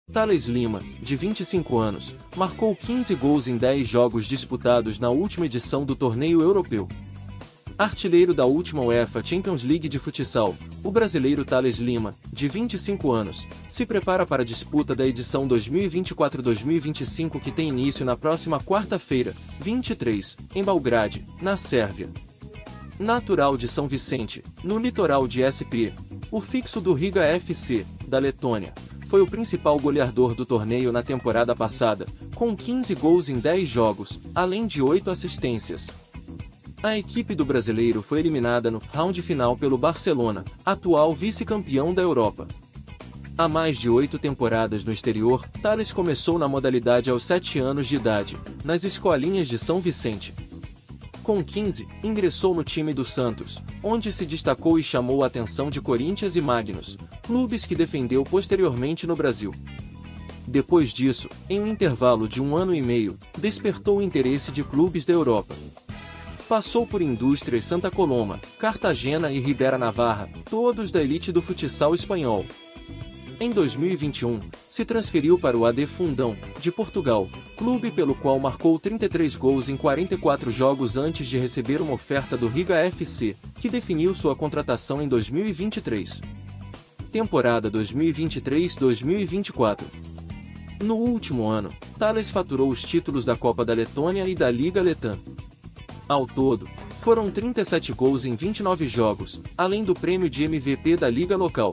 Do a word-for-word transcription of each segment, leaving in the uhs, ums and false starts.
Thales Lima, de vinte e cinco anos, marcou quinze gols em dez jogos disputados na última edição do torneio europeu. Artilheiro da última UEFA Champions League de futsal, o brasileiro Thales Lima, de vinte e cinco anos, se prepara para a disputa da edição dois mil e vinte e quatro dois mil e vinte e cinco que tem início na próxima quarta-feira, vinte e três, em Belgrade, na Sérvia. Natural de São Vicente, no litoral de S P, o fixo do Riga F C, da Letônia, foi o principal goleador do torneio na temporada passada, com quinze gols em dez jogos, além de oito assistências. A equipe do brasileiro foi eliminada no round final pelo Barcelona, atual vice-campeão da Europa. Há mais de oito temporadas no exterior, Thales começou na modalidade aos sete anos de idade, nas escolinhas de São Vicente. Com quinze, ingressou no time do Santos, onde se destacou e chamou a atenção de Corinthians e Magnus, clubes que defendeu posteriormente no Brasil. Depois disso, em um intervalo de um ano e meio, despertou o interesse de clubes da Europa. Passou por Indústrias Santa Coloma, Cartagena e Ribera Navarra, todos da elite do futsal espanhol. Em dois mil e vinte e um, se transferiu para o A D Fundão, de Portugal, clube pelo qual marcou trinta e três gols em quarenta e quatro jogos antes de receber uma oferta do Riga F C, que definiu sua contratação em dois mil e vinte e três. Temporada dois mil e vinte e três dois mil e vinte e quatro. No último ano, Thales faturou os títulos da Copa da Letônia e da Liga Letã. Ao todo, foram trinta e sete gols em vinte e nove jogos, além do prêmio de M V P da liga local.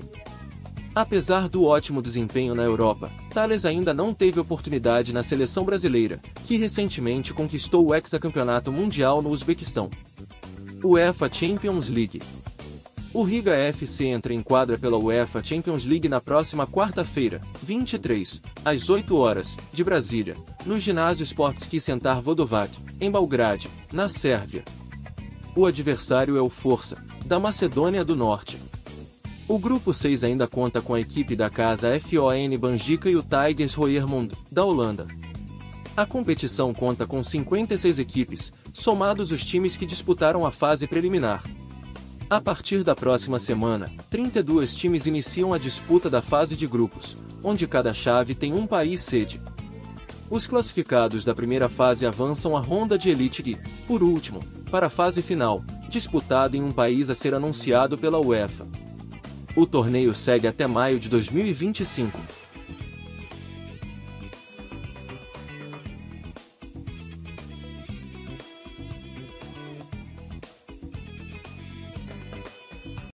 Apesar do ótimo desempenho na Europa, Thales ainda não teve oportunidade na seleção brasileira, que recentemente conquistou o hexacampeonato mundial no Uzbequistão. UEFA Champions League. O Riga F C entra em quadra pela UEFA Champions League na próxima quarta-feira, vinte e três, às oito horas, de Brasília, no ginásio Sportski Centar Vodovac, em Belgrade, na Sérvia. O adversário é o Força, da Macedônia do Norte. O grupo seis ainda conta com a equipe da casa F O N Benfica e o Tigers Roermond, da Holanda. A competição conta com cinquenta e seis equipes, somados os times que disputaram a fase preliminar. A partir da próxima semana, trinta e dois times iniciam a disputa da fase de grupos, onde cada chave tem um país sede. Os classificados da primeira fase avançam à ronda de elite e, por último, para a fase final, disputada em um país a ser anunciado pela UEFA. O torneio segue até maio de dois mil e vinte e cinco.